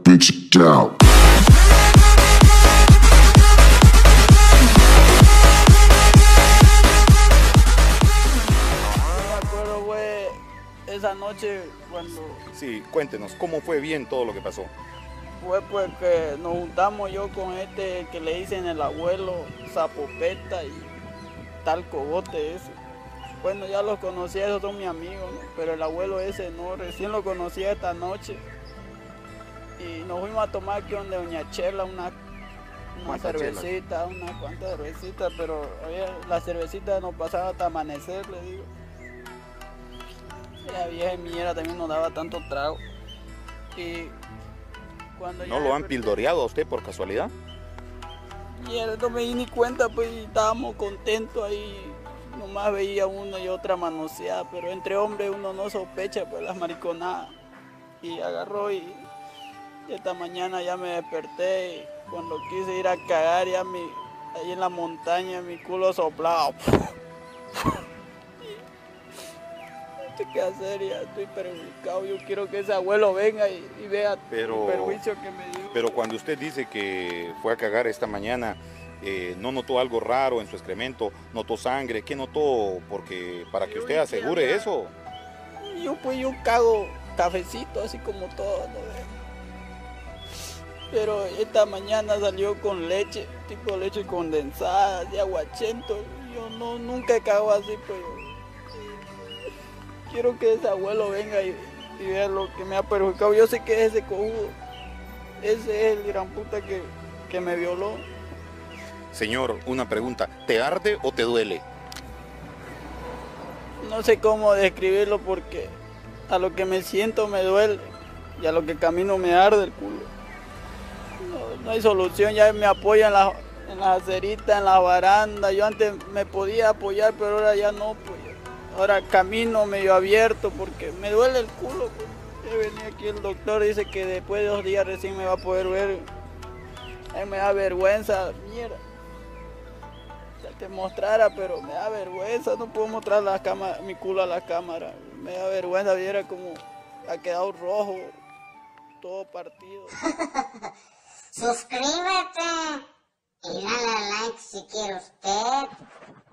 bitch down. Me acuerdo, fue esa noche cuando Sí, cuéntenos, ¿cómo fue bien todo lo que pasó? fue pues que nos juntamos yo con este que le dicen el abuelo Zapopeta y tal cogote ese. Bueno, ya los conocía, esos son mis amigos, ¿no? Pero el abuelo ese no, recién lo conocía esta noche. Y nos fuimos a tomar aquí donde Doña Chela una cervecita, unas cuantas cervecitas, pero la cervecita nos pasaba hasta amanecer, le digo. Y la vieja mierda también nos daba tanto trago. Y cuando ¿No lo han pildoreado a usted por casualidad? Y él no me di ni cuenta, pues y estábamos contentos ahí. Nomás veía una y otra manoseada, pero entre hombres uno no sospecha pues las mariconadas. Y agarró y esta mañana ya me desperté y cuando quise ir a cagar ya ahí en la montaña mi culo soplado. No sé qué hacer, ya estoy perjudicado. Yo quiero que ese abuelo venga y vea el perjuicio que me dio. Pero cuando usted dice que fue a cagar esta mañana, ¿no notó algo raro en su excremento? ¿Notó sangre? ¿Qué notó? Porque para que usted asegure eso. Yo cago cafecito así como todo, ¿no? Pero esta mañana salió con leche, tipo leche condensada, de aguachento. Yo nunca cago así, pues. Quiero que ese abuelo venga y vea lo que me ha perjudicado. Yo sé que es ese cojudo. Ese es el gran puta que me violó. Señor, una pregunta. ¿Te arde o te duele? No sé cómo describirlo porque a lo que me siento me duele y a lo que camino me arde el culo. No hay solución, ya me apoya en las aceritas, en la baranda. Yo antes me podía apoyar, pero ahora ya no, pues. Ahora camino medio abierto porque me duele el culo, pues. Ya venía aquí el doctor, dice que después de 2 días recién me va a poder ver. A mí me da vergüenza, mierda. Ya te mostrara, pero me da vergüenza, no puedo mostrar mi culo a la cámara. Me da vergüenza, viera como ha quedado rojo, todo partido. Suscríbete y dale like si quiere usted.